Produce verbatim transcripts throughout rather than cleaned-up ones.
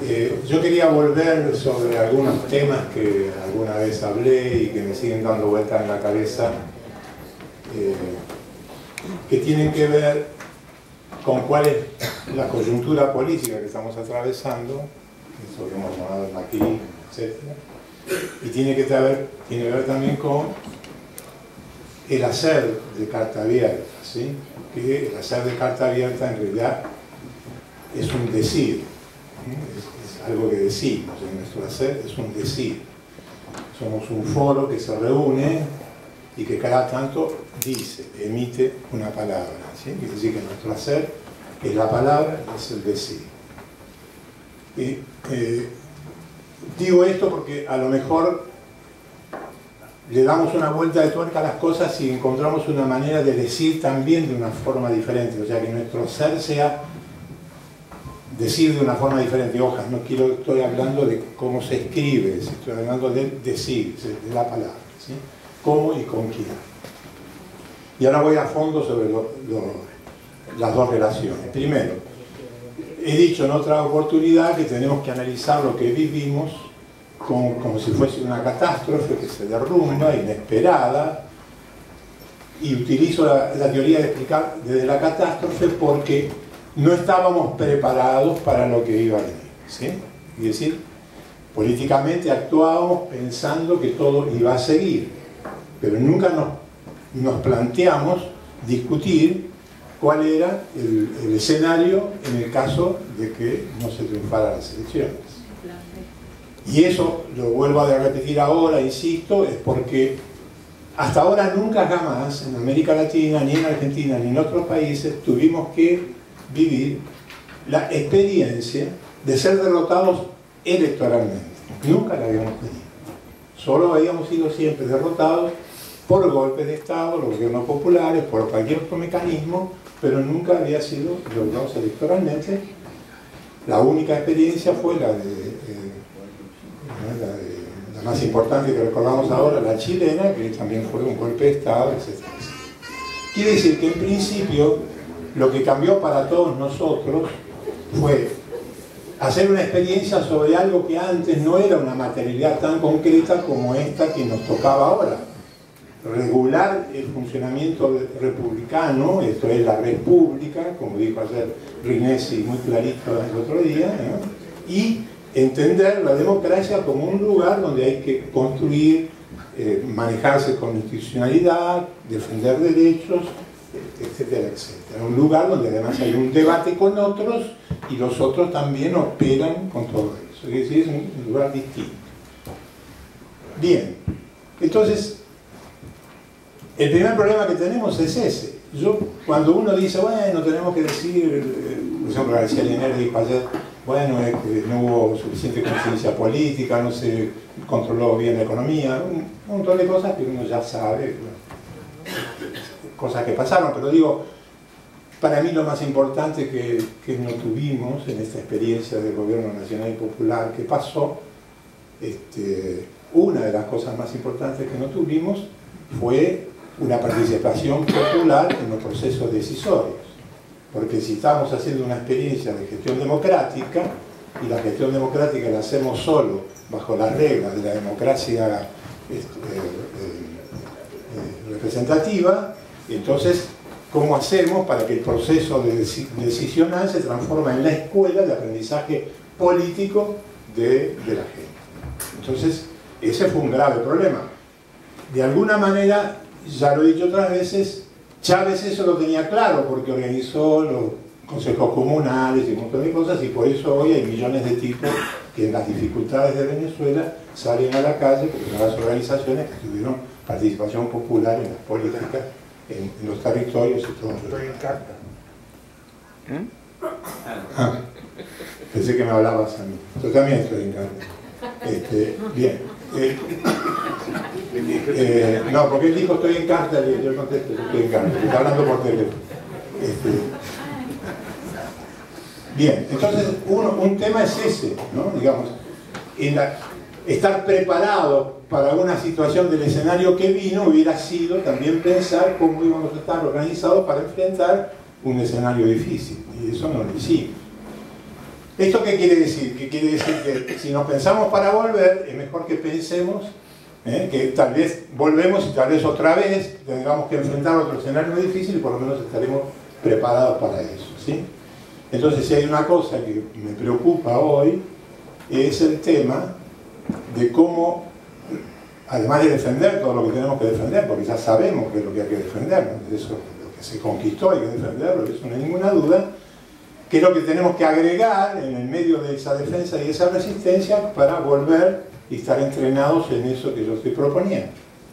Eh, yo quería volver sobre algunos temas que alguna vez hablé y que me siguen dando vueltas en la cabeza, eh, que tienen que ver con cuál es la coyuntura política que estamos atravesando, eso que hemos llamado el macrismo, etcétera, y tiene que, ver, tiene que ver también con el hacer de carta abierta, ¿sí? Que el hacer de carta abierta en realidad es un decir, es, es algo que decimos, en nuestro hacer es un decir. Somos un foro que se reúne y que cada tanto dice, emite una palabra, ¿sí? Quiere decir que nuestro hacer es la palabra, es el decir. Y, eh, digo esto porque a lo mejor le damos una vuelta de tuerca a las cosas y encontramos una manera de decir también de una forma diferente, o sea, que nuestro ser sea decir de una forma diferente. Hojas, no quiero, estoy hablando de cómo se escribe, estoy hablando de decir, de la palabra, ¿sí? Cómo y con quién. Y ahora voy a fondo sobre lo, lo, las dos relaciones. Primero, he dicho en otra oportunidad que tenemos que analizar lo que vivimos como, como si fuese una catástrofe que se derrumba, inesperada, y utilizo la, la teoría de explicar desde la catástrofe porque no estábamos preparados para lo que iba a venir, ¿sí? Es decir, políticamente actuábamos pensando que todo iba a seguir, pero nunca nos, nos planteamos discutir cuál era el, el escenario en el caso de que no se triunfaran las elecciones. Y eso, lo vuelvo a repetir ahora, insisto, es porque hasta ahora nunca jamás en América Latina, ni en Argentina, ni en otros países tuvimos que vivir la experiencia de ser derrotados electoralmente. Nunca la habíamos tenido. Solo habíamos sido siempre derrotados por golpes de Estado, los gobiernos populares, por cualquier otro mecanismo, pero nunca había sido derrotados electoralmente. La única experiencia fue la de, eh, la, de la más importante que recordamos ahora, la chilena, que también fue un golpe de Estado, etcétera. Quiere decir que en principio lo que cambió para todos nosotros fue hacer una experiencia sobre algo que antes no era una materialidad tan concreta como esta que nos tocaba ahora. Regular el funcionamiento republicano, esto es la república, como dijo ayer Rinesi muy clarito el otro día, ¿no? Y entender la democracia como un lugar donde hay que construir, eh, manejarse con institucionalidad, defender derechos, etcétera, etcétera. Un lugar donde además hay un debate con otros y los otros también operan con todo eso. Es decir, es un lugar distinto. Bien, entonces, el primer problema que tenemos es ese. Yo, cuando uno dice, bueno, tenemos que decir, por ejemplo, García Linera dijo ayer, bueno, es que no hubo suficiente conciencia política, no se controló bien la economía, un montón de cosas que uno ya sabe, cosas que pasaron, pero digo, para mí lo más importante que, que no tuvimos en esta experiencia del gobierno nacional y popular que pasó, este, una de las cosas más importantes que no tuvimos fue una participación popular en los procesos decisorios. Porque si estamos haciendo una experiencia de gestión democrática, y la gestión democrática la hacemos solo bajo las reglas de la democracia este, eh, eh, representativa, entonces, ¿cómo hacemos para que el proceso de decisional se transforme en la escuela de aprendizaje político de, de la gente? Entonces, ese fue un grave problema. De alguna manera, ya lo he dicho otras veces, Chávez eso lo tenía claro porque organizó los consejos comunales y un montón de cosas, y por eso hoy hay millones de tipos que en las dificultades de Venezuela salen a la calle porque son las organizaciones que tuvieron participación popular en las políticas, en, en los territorios y todo. Estoy en carta. ¿Mm? Ah, pensé que me hablabas a mí. Yo también estoy en carta. Este, bien. Eh, eh, no, porque él dijo estoy en carta y yo contesto estoy en carta. Está hablando por teléfono. Este, bien, entonces uno, un tema es ese, ¿no? Digamos, en la, estar preparado para una situación del escenario que vino hubiera sido también pensar cómo íbamos a estar organizados para enfrentar un escenario difícil, y eso no lo hicimos. ¿Esto qué quiere decir? Que quiere decir que si nos pensamos para volver, es mejor que pensemos ¿eh? que tal vez volvemos y tal vez otra vez tengamos que enfrentar otro escenario muy difícil y por lo menos estaremos preparados para eso, ¿sí? Entonces, si hay una cosa que me preocupa hoy, es el tema de cómo, además de defender todo lo que tenemos que defender, porque ya sabemos que es lo que hay que defender, ¿no? Eso, lo que se conquistó hay que defenderlo, eso no hay ninguna duda, que es lo que tenemos que agregar en el medio de esa defensa y esa resistencia para volver y estar entrenados en eso que yo estoy proponiendo.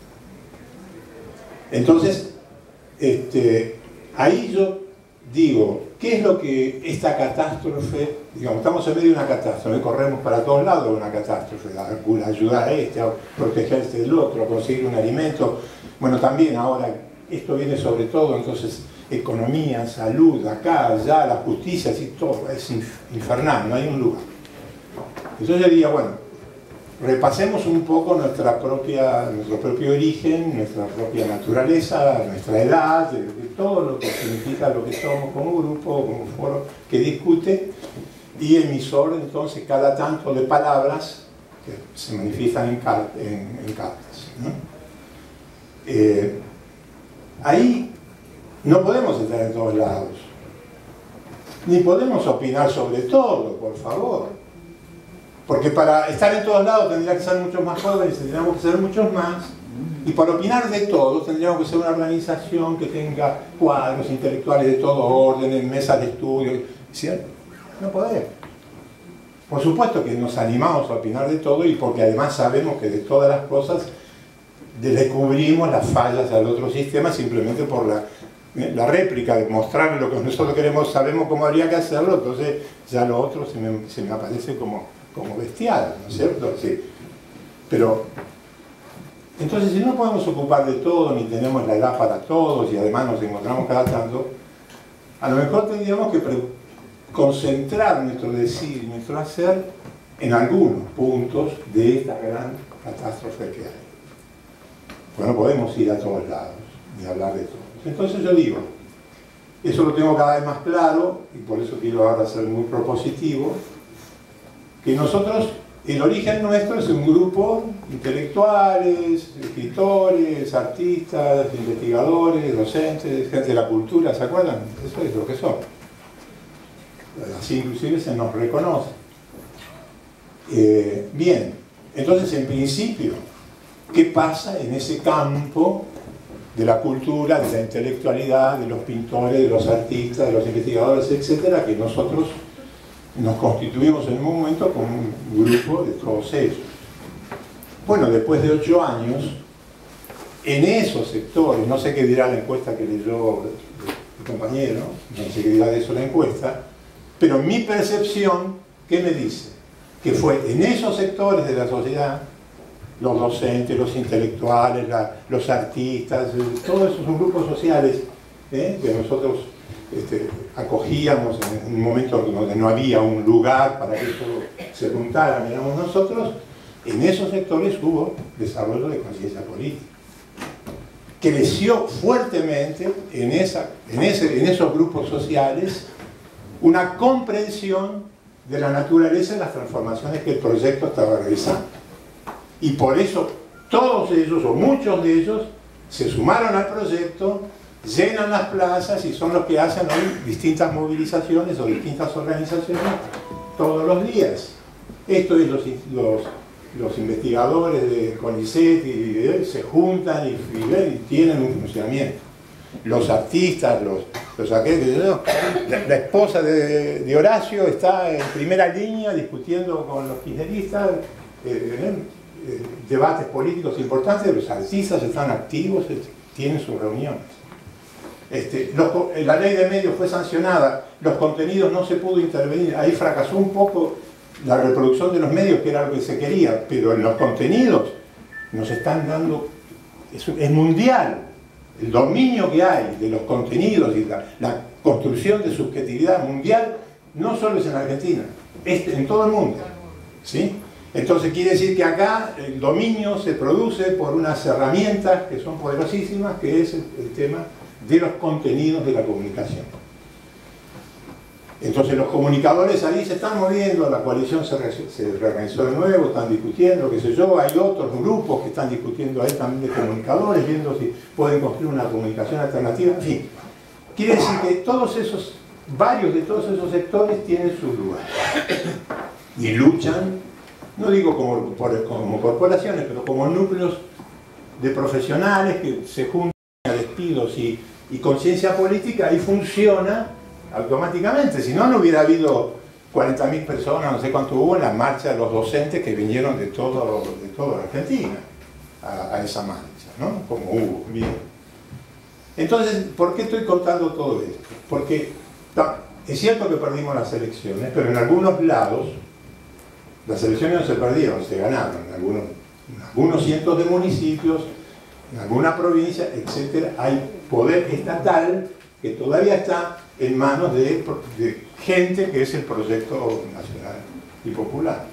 Entonces, este, ahí yo digo, ¿qué es lo que esta catástrofe, digamos, estamos en medio de una catástrofe, corremos para todos lados de una catástrofe, a ayudar a este, a protegerse del otro, a conseguir un alimento, bueno, también ahora esto viene sobre todo, entonces, economía, salud, acá, allá, la justicia, así todo, es infernal, no hay un lugar. Entonces yo diría, bueno, repasemos un poco nuestra propia, nuestro propio origen, nuestra propia naturaleza, nuestra edad, de, de todo lo que significa lo que somos como grupo, como foro que discute, y emisor, entonces, cada tanto de palabras que se manifiestan en, car en, en cartas, ¿no? Eh, ahí no podemos estar en todos lados, ni podemos opinar sobre todo, por favor, porque para estar en todos lados tendría que ser muchos más jóvenes, tendríamos que ser muchos más, y para opinar de todo tendríamos que ser una organización que tenga cuadros intelectuales de todo orden, mesas de estudio, ¿cierto? No podemos. Por supuesto que nos animamos a opinar de todo y porque además sabemos que de todas las cosas descubrimos las fallas al otro sistema simplemente por la la réplica, de mostrar lo que nosotros queremos, sabemos cómo habría que hacerlo, entonces ya lo otro se me, se me aparece como, como bestial, ¿no es cierto? Sí. Pero, entonces si no podemos ocupar de todo, ni tenemos la edad para todos, y además nos encontramos cada tanto, a lo mejor tendríamos que concentrar nuestro decir y nuestro hacer en algunos puntos de esta gran catástrofe que hay. Pues no podemos ir a todos lados, ni hablar de todo. Entonces yo digo, eso lo tengo cada vez más claro, y por eso quiero ahora ser muy propositivo, que nosotros, el origen nuestro es un grupo intelectuales, escritores, artistas, investigadores, docentes, gente de la cultura, ¿se acuerdan? Eso es lo que son. Así inclusive se nos reconoce. Eh, bien, entonces en principio, ¿qué pasa en ese campo de la cultura, de la intelectualidad, de los pintores, de los artistas, de los investigadores, etcétera, que nosotros nos constituimos en un momento como un grupo de todos ellos? Bueno, después de ocho años, en esos sectores, no sé qué dirá la encuesta que leyó el compañero, no sé qué dirá de eso la encuesta, pero mi percepción, ¿qué me dice? Que fue en esos sectores de la sociedad, los docentes, los intelectuales, la, los artistas, todos esos grupos sociales ¿eh? que nosotros este, acogíamos en un momento donde no había un lugar para que eso se juntara, miramos nosotros, en esos sectores hubo desarrollo de conciencia política. Creció fuertemente en, esa, en, ese, en esos grupos sociales una comprensión de la naturaleza y las transformaciones que el proyecto estaba realizando. Y por eso todos ellos, o muchos de ellos, se sumaron al proyecto, llenan las plazas y son los que hacen hoy distintas movilizaciones o distintas organizaciones todos los días. Esto es los, los, los investigadores de CONICET y, y se juntan y, y, y tienen un funcionamiento. Los artistas, los, los aquellos, la, la esposa de, de Horacio está en primera línea discutiendo con los kirchneristas, eh, eh, eh, debates políticos importantes, los artistas están activos, tienen sus reuniones. Este, los, la ley de medios fue sancionada, los contenidos no se pudo intervenir, ahí fracasó un poco la reproducción de los medios, que era lo que se quería, pero en los contenidos nos están dando, es, es mundial, el dominio que hay de los contenidos y la, la construcción de subjetividad mundial, no solo es en Argentina, es en todo el mundo, ¿sí? Entonces quiere decir que acá el dominio se produce por unas herramientas que son poderosísimas, que es el, el tema de los contenidos de la comunicación. Entonces los comunicadores ahí se están moviendo, la coalición se, re, se reorganizó de nuevo, están discutiendo, qué sé yo, hay otros grupos que están discutiendo ahí también de comunicadores, viendo si pueden construir una comunicación alternativa, en fin. Quiere decir que todos esos, varios de todos esos sectores tienen sus lugares. Y luchan, no digo como, como corporaciones, pero como núcleos de profesionales que se juntan a despidos y, y conciencia política y funciona automáticamente. Si no, no hubiera habido cuarenta mil personas, no sé cuánto hubo, en la marcha de los docentes que vinieron de, todo, de toda la Argentina a, a esa marcha, ¿no? Como hubo, bien. Entonces, ¿por qué estoy contando todo esto? Porque no, es cierto que perdimos las elecciones, pero en algunos lados las elecciones no se perdieron, se ganaron. En algunos, en algunos cientos de municipios, en alguna provincia, etcétera, hay poder estatal que todavía está en manos de, de gente que es el proyecto nacional y popular.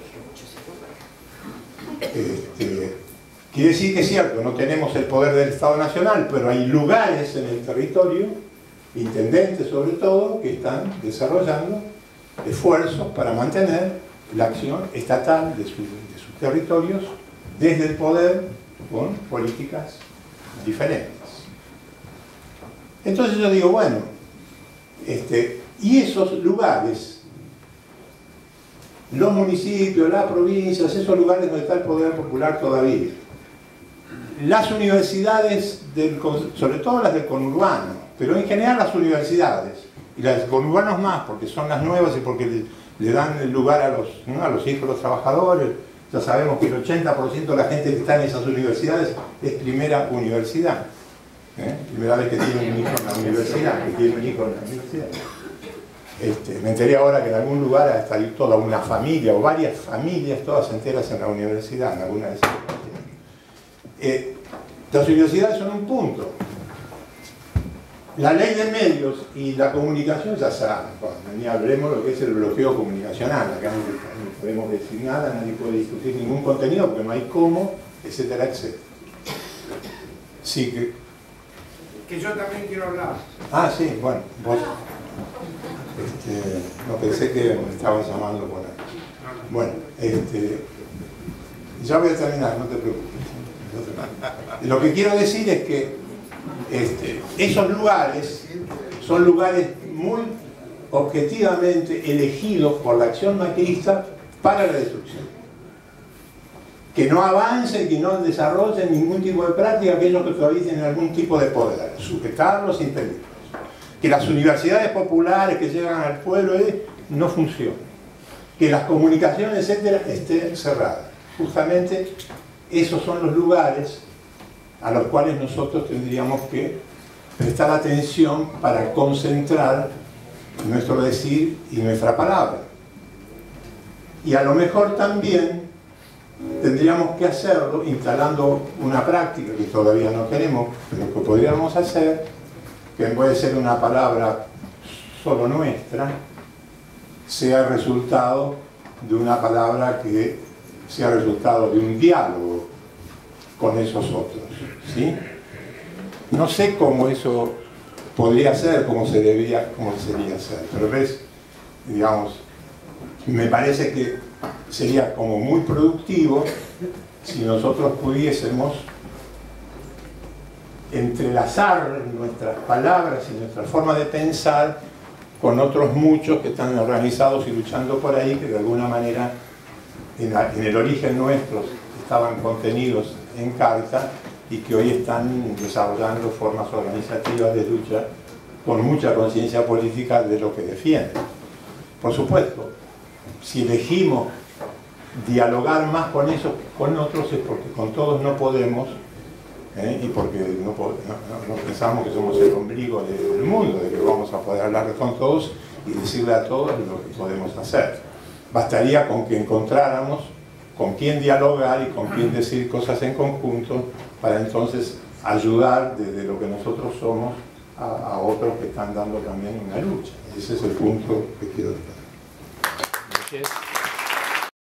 Este, quiere decir que es cierto, no tenemos el poder del Estado Nacional, pero hay lugares en el territorio, intendentes sobre todo, que están desarrollando esfuerzos para mantener la acción estatal de, su, de sus territorios desde el poder con políticas diferentes. Entonces yo digo, bueno, este, y esos lugares, los municipios, las provincias, esos lugares donde está el poder popular todavía, las universidades, del, sobre todo las del conurbano, pero en general las universidades, y las conurbanos más, porque son las nuevas y porque le, le dan el lugar a los, ¿no? a los hijos de los trabajadores. Ya sabemos que el ochenta por ciento de la gente que está en esas universidades es primera universidad. ¿Eh? Primera vez que tiene un hijo en la universidad, que tiene un hijo en la universidad. Este, me enteré ahora que en algún lugar está toda una familia o varias familias, todas enteras en la universidad, en alguna de esas. Eh, las universidades son un punto. La ley de medios y la comunicación ya saben, ni hablemos de lo que es el bloqueo comunicacional, acá no, no podemos decir nada, nadie puede discutir ningún contenido porque no hay cómo, etcétera, etcétera. Sí que... que yo también quiero hablar. Ah, sí, bueno, vos... Este, no pensé que me estabas llamando por ahí. Bueno, este, ya voy a terminar, no te preocupes. Lo que quiero decir es que este, esos lugares son lugares muy objetivamente elegidos por la acción macrista para la destrucción. Que no avancen, que no desarrollen ningún tipo de práctica aquellos que todavía tienen algún tipo de poder, sujetarlos, impedirlos. Que las universidades populares que llegan al pueblo eh, no funcionen. Que las comunicaciones, etcétera, estén cerradas. Justamente esos son los lugares a los cuales nosotros tendríamos que prestar atención para concentrar nuestro decir y nuestra palabra. Y a lo mejor también tendríamos que hacerlo instalando una práctica que todavía no tenemos, pero que podríamos hacer, que puede ser una palabra solo nuestra, sea resultado de una palabra que sea resultado de un diálogo con esos otros, ¿sí? No sé cómo eso podría ser, cómo se debía, cómo sería hacer, pero ves, digamos, me parece que sería como muy productivo si nosotros pudiésemos entrelazar nuestras palabras y nuestra forma de pensar con otros muchos que están organizados y luchando por ahí, que de alguna manera en, la, en el origen nuestro estaban contenidos en carta y que hoy están desarrollando formas organizativas de lucha con mucha conciencia política de lo que defienden. Por supuesto, si elegimos dialogar más con esos que con otros es porque con todos no podemos, ¿eh? Y porque no, no, no pensamos que somos el ombligo del mundo, de que vamos a poder hablar con todos y decirle a todos lo que podemos hacer. Bastaría con que encontráramos con quién dialogar y con quién decir cosas en conjunto para entonces ayudar desde lo que nosotros somos a, a otros que están dando también una lucha. Ese es el punto que quiero dar. Gracias.